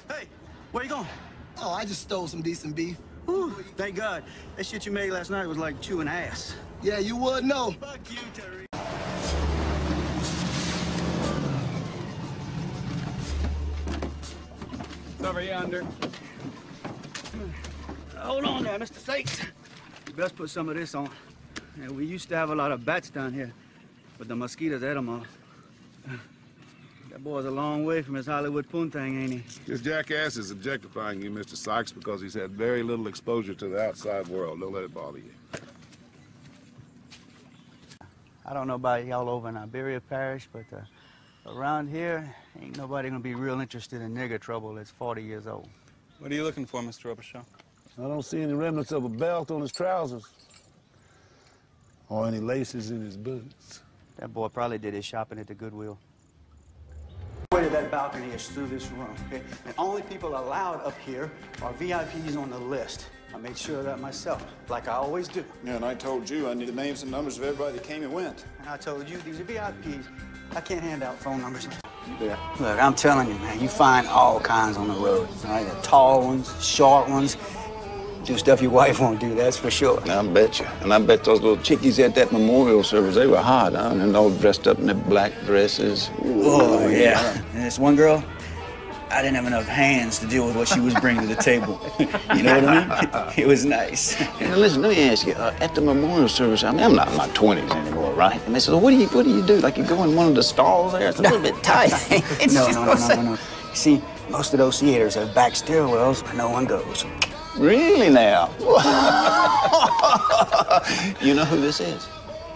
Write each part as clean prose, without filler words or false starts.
Hey, where you going? Oh, I just stole some decent beef. Whew, thank God. That shit you made last night was like chewing ass. Yeah, you would know. Fuck you, Terry. It's over yonder. Hold on there, Mr. Sakes. You best put some of this on. Yeah, we used to have a lot of bats down here, but the mosquitoes ate them all. That boy's a long way from his Hollywood poontang, ain't he? This jackass is objectifying you, Mr. Sykes, because he's had very little exposure to the outside world. Don't let it bother you. I don't know about y'all over in Iberia Parish, but around here, ain't nobody gonna be real interested in nigger trouble that's 40 years old. What are you looking for, Mr. Robichaud? I don't see any remnants of a belt on his trousers. Or any laces in his boots. That boy probably did his shopping at the Goodwill. The way to that balcony is through this room, okay? And only people allowed up here are VIPs on the list. I made sure of that myself, like I always do. Yeah, and I told you I need the names and numbers of everybody that came and went. And I told you, these are VIPs. I can't hand out phone numbers. Yeah. Look, I'm telling you, man, you find all kinds on the road. All right, the tall ones, short ones. Do stuff your wife won't do, that's for sure. I bet you. And I bet those little chickies at that memorial service, they were hot, huh? And all dressed up in their black dresses. Oh, yeah. And this one girl, I didn't have enough hands to deal with what she was bringing to the table. You know what I mean? It was nice. Now, listen, let me ask you, at the memorial service, I mean, I'm not in my 20s anymore, right? And they said, well, what do you do? Like, you go in one of the stalls there? It's a little bit tight. No. See, most of those theaters have back stairwells where no one goes. Really now? You know who this is?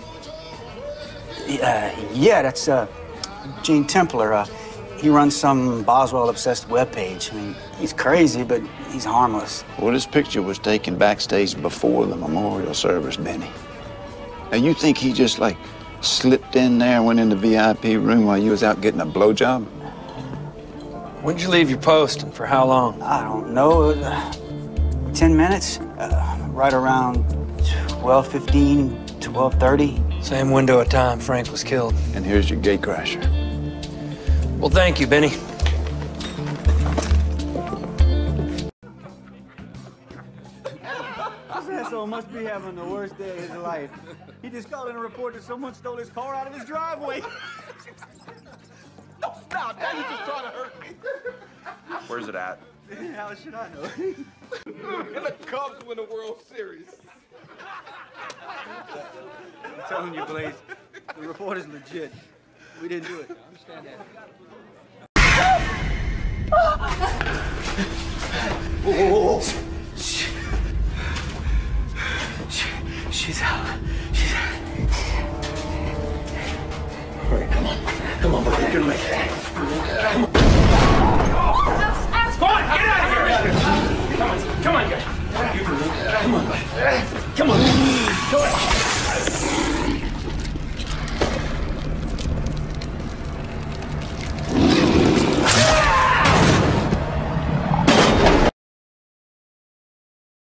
Yeah, that's Gene Templar. He runs some Boswell-obsessed webpage. I mean, he's crazy, but he's harmless. Well, this picture was taken backstage before the memorial service, Benny. Now, you think he just, like, slipped in there and went in the VIP room while you was out getting a blowjob? When'd you leave your post and for how long? I don't know. 10 minutes? Right around 12:15, 12:30. Same window of time Frank was killed. And here's your gate crasher. Well, thank you, Benny. This asshole must be having the worst day of his life. He just called in a report that someone stole his car out of his driveway. No, stop. Now you're just trying to hurt me. Where's it at? How should I know? And the Cubs win the World Series. I'm telling you, Blaze, the report is legit. We didn't do it. Understand that. Whoa. She's out. She's out. All right, come on. Come on, buddy. You're gonna make it. Come on.